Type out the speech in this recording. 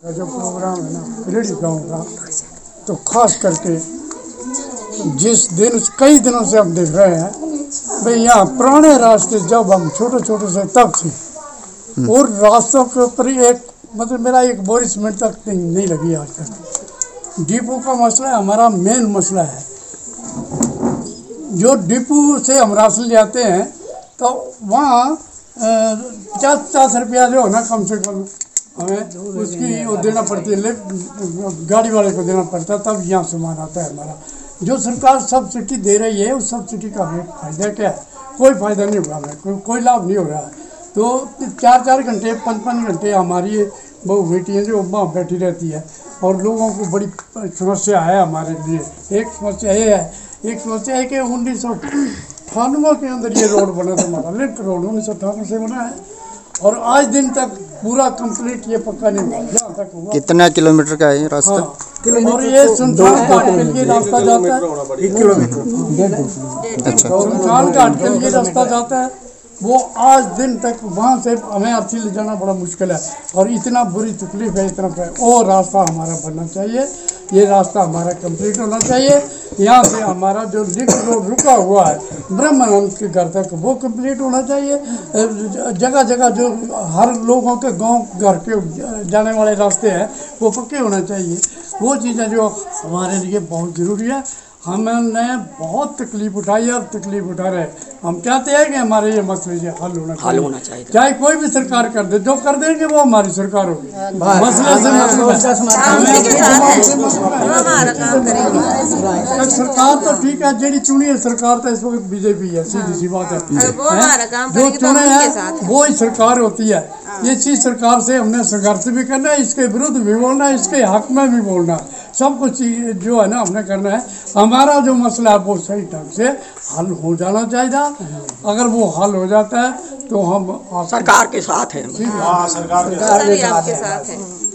जो प्रोग्राम है ना रेडी गाँव का, तो खास करके जिस दिन कई दिनों से हम देख रहे हैं भाई, यहाँ पुराने रास्ते जब हम छोटे छोटे से तब थे, और रास्तों के ऊपर एक मतलब मेरा एक बोरिस मिनट तक नहीं लगी आज तक। डिपो का मसला हमारा मेन मसला है। जो डिपो से हम राशन ले आते हैं तो वहाँ 50 रुपया जो है ना कम से कम हमें उसकी वो देना पड़ती है, गाड़ी वाले को देना पड़ता है, तब यहाँ सामान आता है हमारा। जो सरकार सब्सिडी दे रही है उस सब्सिडी का हमें फ़ायदा क्या है? कोई फ़ायदा नहीं हुआ हमें, कोई लाभ नहीं हो रहा है। तो 4-4 घंटे 5-5 घंटे हमारी बहु बेटियाँ जो वहाँ बैठी रहती है, और लोगों को बड़ी समस्या है हमारे लिए। एक समस्या ये है, एक समस्या है कि 1998 के अंदर ये रोड बना था, हमारा लिंक रोड 1998 से बना है, और आज दिन तक पूरा कंप्लीट ये पक्का नहीं हुआ। जहाँ तक हुआ कितना किलोमीटर का है रास्ता? हाँ, और ये सुनसान घाट के लिए रास्ता जाता है 1 किलोमीटर। अच्छा, सुनसान घाट के लिए रास्ता जाता है, वो आज दिन तक वहाँ से हमें अर्थी ले जाना बड़ा मुश्किल है, और इतना बुरी तकलीफ है, इतना वो रास्ता हमारा बनना चाहिए। ये रास्ता हमारा कंप्लीट होना चाहिए। यहाँ से हमारा जो लिंक रोड रुका हुआ है ब्रह्मानंद के घर तक, वो कंप्लीट होना चाहिए। जगह जगह जो हर लोगों के गांव घर के जाने वाले रास्ते हैं वो पक्के होना चाहिए। वो चीज़ें जो हमारे लिए बहुत ज़रूरी है। हमने बहुत तकलीफ उठाई और तकलीफ उठा रहे हैं। हम चाहते हैं कि हमारे ये मसले से हल होना चाहिए। चाहे कोई भी सरकार कर दे, जो कर देंगे वो हमारी सरकार होगी। मसले से सरकार तो ठीक है, जेडी चुनी है सरकार तो इस वक्त बीजेपी है, सीधी सी बात है। जो चुने हैं वो ही सरकार होती है। ये चीज़ सरकार से हमने संघर्ष भी करना है, इसके विरुद्ध भी बोलना है, इसके हक में भी बोलना है। सब कुछ जो है ना हमने करना है। हमारा जो मसला है वो सही ढंग से हल हो जाना चाहिए। अगर वो हल हो जाता है तो हम सरकार के साथ हैं। सरकार के साथ है।